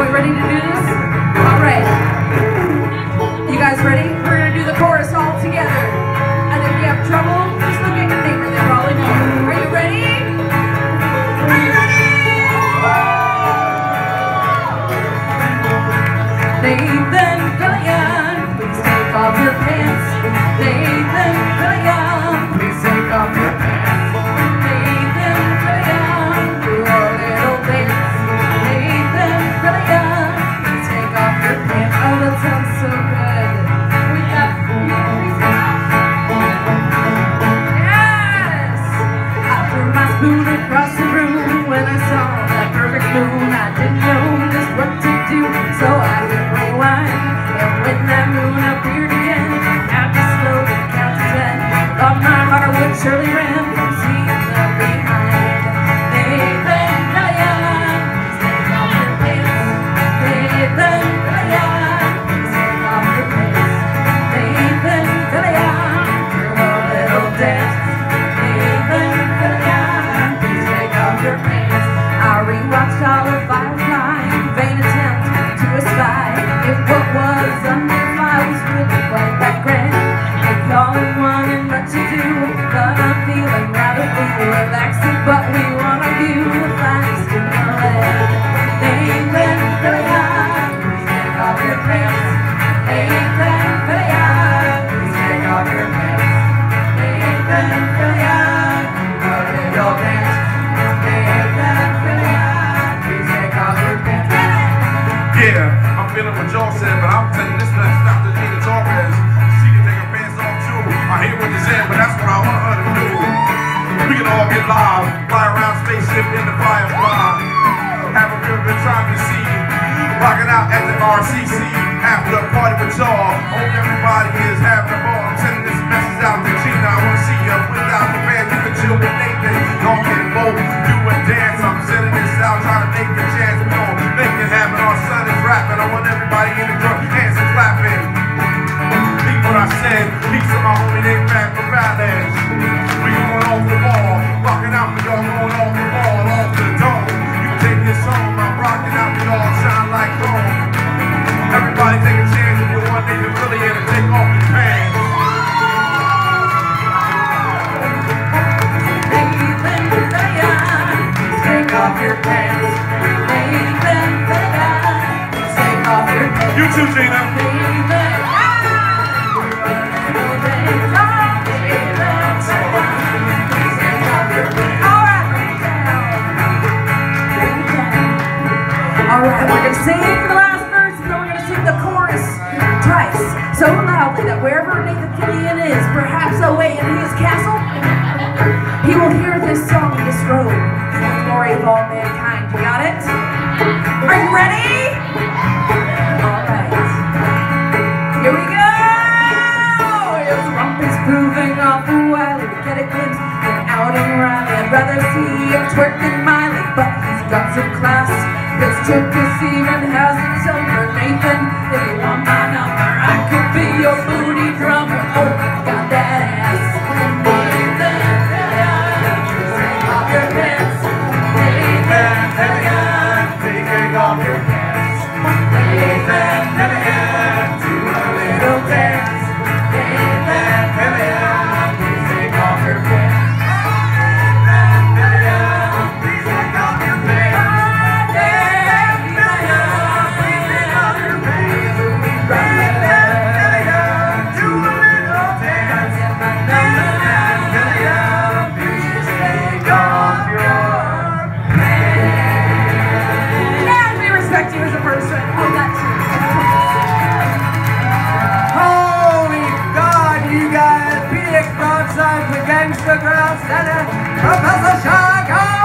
we ready to do this? All right. You guys ready? We're going to do the chorus all together. And if you have trouble, just look at your neighbor. They probably know. Are you ready? Are you ready? Nathan Fillion, please take off your pants. Nathan Fillion, please take off your pants. Nathan Fillion, do a little dance. Nathan Fillion, please take off your pants. Oh, that sounds so good. We got yes! I threw my spoon across the room when I saw that perfect moon. I didn't know just what to do, so I hit rewind. And when that moon appeared again, I just slowly count to 10. Thought my heart would surely run from seeing them behind. Nathan Fillion, please take off your pants. Nathan Fillion, please take off your pants. Nathan Fillion, do a little dance. Nathan Fillion, please take off your pants. I rewatched all of Firefly, vain attempt to espy if what was under fire was really quite that grand. Make all in one and what you do, but I'm feeling rather blue, relaxing, but we want to view the finest in the land. Nathan Fillion, please take off your pants. Nathan Fillion, please take off your pants. Nathan Fillion, a little dance. Nathan Fillion, please take off your pants. Yeah, I'm feeling what y'all said, but I'm telling this man stop the Gina Torres. She can take her pants off too. I hear what you said, but that's what I want her to do. We can all get live, fly around spaceship in the Firefly, have a real good time to see. Rocking out at the RCC after a party with y'all. Hope everybody is having a ball. I'm sending this message out to Gina. I want to see you without the band. You can chill with Nathan. Don't get both, do a dance. I'm sending this out, trying to make a chance. We gon' make it happen. Our son is rapping. I want everybody in the drum, hands and clapping. Repeat what I said. Peace to my homie named Mac Morales. We going off the wall, rocking out for y'all, going off the wall, off the dome. You take this home, I'm rocking out for y'all, shine like chrome. Everybody take a chance if you want Nathan Fillion to take off his pants. Nathan Fillion, please take off your pants. Nathan Fillion, please take off your pants. You too, Gina. Alright, we're going to sing the last verse and then we're going to sing the chorus twice, so loudly that wherever Nathan Fillion is, perhaps away in his castle, he will hear this song in this road for the glory of all mankind. You got it? Are you ready? Alright. Here we go! His rump is proving awful wily. We get a glimpse of outing Riley. I'd rather see him twerk than Miley, but he's got some class. This chick is even has himself for Nathan. If you want my number, I could be your booty drummer. Oh, got that ass. Nathan Fillion, take off your pants. Nathan Fillion, take off your pants. Nathan Fillion, do a little dance. Nathan Fillion, please take off your pants. Nathan Fillion, please take off your pants. You as a person. Holy God, you guys! Phoenix Broadside for Gangsta Ground Center, Professor Shaka!